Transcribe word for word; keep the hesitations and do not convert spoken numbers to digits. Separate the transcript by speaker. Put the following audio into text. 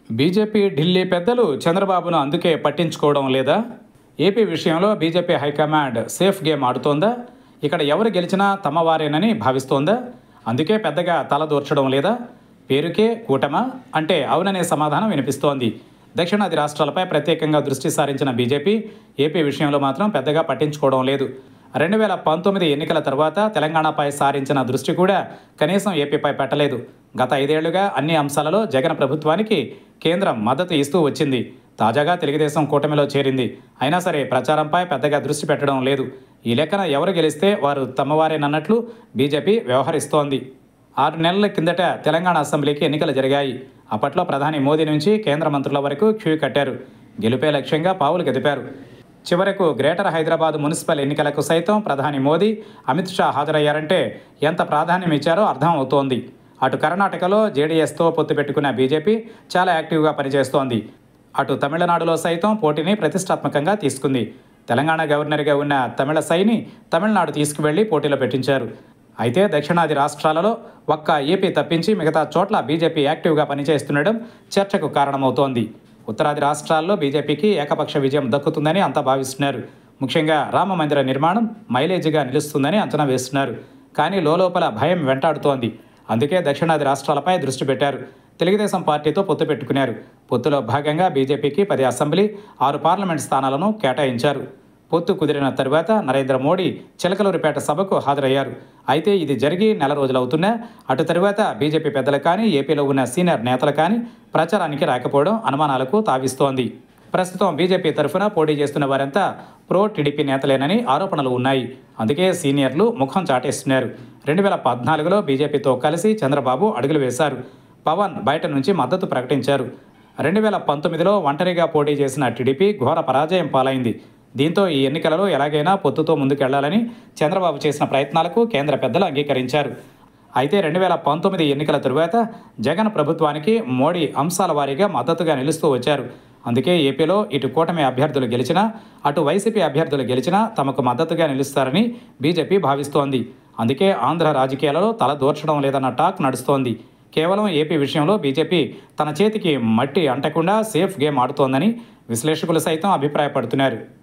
Speaker 1: BJP Delhi పెద్దలు చంద్రబాబును అందుకే పట్టించుకోవడం లేదా? ఏపీ విషయంలో బీజేపీ హైకమాండ్ సేఫ్ గేమ్ ఆడుతోందా? ఇక్కడ ఎవరు గెలిచినా తమవారేనని భావిస్తోందా? అందుకే పెద్దగా తలదూర్చడం లేదా? పేరుకే కూటమా అంటే అవుననే సమాధానం వినిపిస్తోంది. దక్షిణాది రాష్ట్రాలపై ప్రత్యేకంగా దృష్టి సారించిన బీజేపీ ఏపీ విషయంలో మాత్రం పెద్దగా పట్టించుకోవడం లేదు. రెండు వేల పంతొమ్మిది ఎన్నికల తర్వాత తెలంగాణపై సారించిన దృష్టి కూడా కనీసం ఏపీపై పెట్టలేదు. గత ఐదేళ్లుగా అన్ని అంశాలలో జగన్ ప్రభుత్వానికి కేంద్రం మద్దతు ఇస్తూ వచ్చింది. తాజాగా తెలుగుదేశం కూటమిలో చేరింది. అయినా సరే ప్రచారంపై పెద్దగా దృష్టి పెట్టడం లేదు. ఈ లెక్కన ఎవరు గెలిస్తే వారు తమవారేనన్నట్లు బీజేపీ వ్యవహరిస్తోంది. ఆరు నెలల కిందట తెలంగాణ అసెంబ్లీకి ఎన్నికలు జరిగాయి. అప్పట్లో ప్రధాని మోదీ నుంచి కేంద్ర మంత్రుల వరకు క్యూ కట్టారు. గెలుపే లక్ష్యంగా పావులు గదిపారు. చివరకు గ్రేటర్ హైదరాబాద్ మున్సిపల్ ఎన్నికలకు సైతం ప్రధాని మోదీ, అమిత్ షా హాజరయ్యారంటే ఎంత ప్రాధాన్యం ఇచ్చారో అర్థం అవుతోంది. అటు కర్ణాటకలో జేడీఎస్తో పొత్తు పెట్టుకున్న బీజేపీ చాలా యాక్టివ్గా పనిచేస్తోంది. అటు తమిళనాడులో సైతం పోటీని ప్రతిష్టాత్మకంగా తీసుకుంది. తెలంగాణ గవర్నర్గా ఉన్న తమిళసైని తమిళనాడు తీసుకువెళ్లి పోటీలో పెట్టించారు. అయితే దక్షిణాది రాష్ట్రాలలో ఒక్క ఏపీ తప్పించి మిగతా చోట్ల బీజేపీ యాక్టివ్గా పనిచేస్తుండడం చర్చకు కారణమవుతోంది. ఉత్తరాది రాష్ట్రాల్లో బీజేపీకి ఏకపక్ష విజయం దక్కుతుందని అంతా భావిస్తున్నారు. ముఖ్యంగా రామ మందిర నిర్మాణం మైలేజీగా నిలుస్తుందని అంచనా వేస్తున్నారు. కానీ లోలోపల భయం వెంటాడుతోంది. అందుకే దక్షిణాది రాష్ట్రాలపై దృష్టి పెట్టారు. తెలుగుదేశం పార్టీతో పొత్తు పెట్టుకున్నారు. పొత్తులో భాగంగా బీజేపీకి పది అసెంబ్లీ, ఆరు పార్లమెంట్ స్థానాలను కేటాయించారు. పొత్తు కుదిరిన తరువాత నరేంద్ర మోడీ చిలకలూరిపేట సభకు హాజరయ్యారు. అయితే ఇది జరిగి నెల రోజులవుతున్నా అటు తరువాత బీజేపీ పెద్దలు కానీ, ఏపీలో ఉన్న సీనియర్ నేతలు కానీ ప్రచారానికి రాకపోవడం అనుమానాలకు తావిస్తోంది. ప్రస్తుతం బీజేపీ తరఫున పోటీ చేస్తున్న వారంతా ప్రో టీడీపీ నేతలేనని ఆరోపణలు ఉన్నాయి. అందుకే సీనియర్లు ముఖం చాటేస్తున్నారు. రెండు వేల పద్నాలుగులో బీజేపీతో కలిసి చంద్రబాబు అడుగులు వేశారు. పవన్ బయట నుంచి మద్దతు ప్రకటించారు. రెండు వేల పంతొమ్మిదిలో ఒంటరిగా పోటీ చేసిన టీడీపీ ఘోర పరాజయం పాలైంది. దీంతో ఈ ఎన్నికలలో ఎలాగైనా పొత్తుతో ముందుకెళ్లాలని చంద్రబాబు చేసిన ప్రయత్నాలకు కేంద్ర పెద్దలు అంగీకరించారు. అయితే రెండు వేల పంతొమ్మిది ఎన్నికల తరువాత జగన్ ప్రభుత్వానికి మోడీ అంశాల వారీగా మద్దతుగా నిలుస్తూ వచ్చారు. అందుకే ఏపీలో ఇటు కూటమి అభ్యర్థులు గెలిచినా, అటు వైసీపీ అభ్యర్థులు గెలిచినా తమకు మద్దతుగా నిలుస్తారని బీజేపీ భావిస్తోంది. అందుకే ఆంధ్ర రాజకీయాలలో తల దూర్చడం లేదన్న టాక్ నడుస్తోంది. కేవలం ఏపీ విషయంలో బీజేపీ తన చేతికి మట్టి అంటకుండా సేఫ్ గేమ్ ఆడుతోందని విశ్లేషకులు సైతం అభిప్రాయపడుతున్నారు.